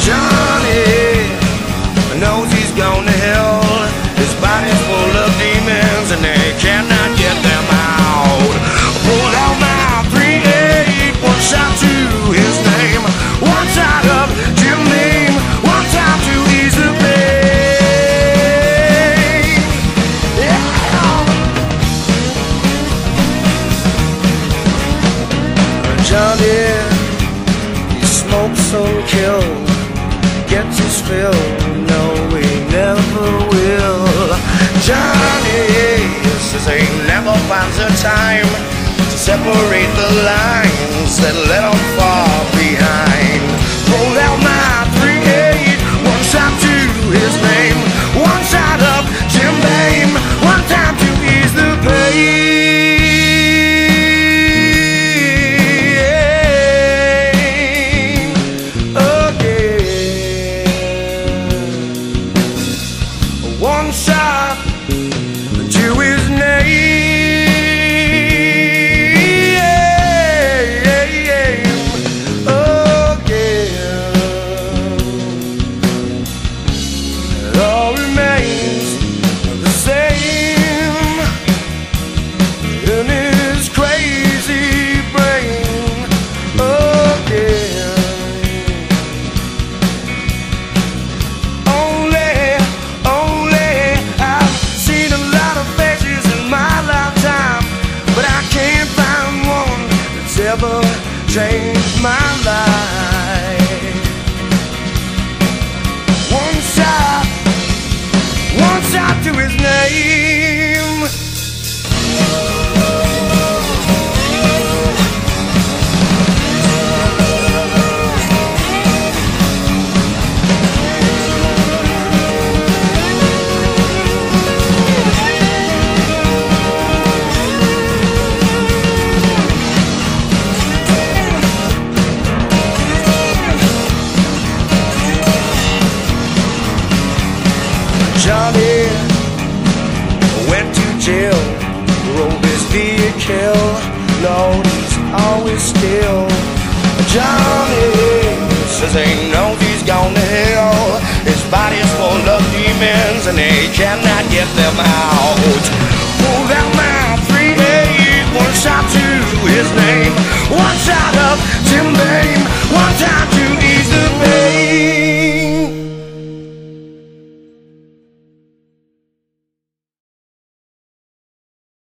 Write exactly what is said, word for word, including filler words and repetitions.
Johnny knows he's gone to hell. His body's full of demons and they cannot get them out. Pulled out my three eight, one shot to his name, one shot up Jim name, one time to ease the pain. Yeah. Johnny, he smokes and kills, gets his fill, no he never will. Johnny says he never finds the time to separate the lines that let him fall behind. Pulled out my three eight, one shot to his name, one shot up Jim Bame, one time to ease the pain. One shot to his name again. It all remains the same in his crazy brain again. Ever changed my life. One shot, one shot to his name. Johnny went to jail, rode his vehicle, Lord, he's always still. Johnny says he knows he's gone to hell. His body's full of demons and they cannot get them out. Pulled out my three eight, one shot to his name,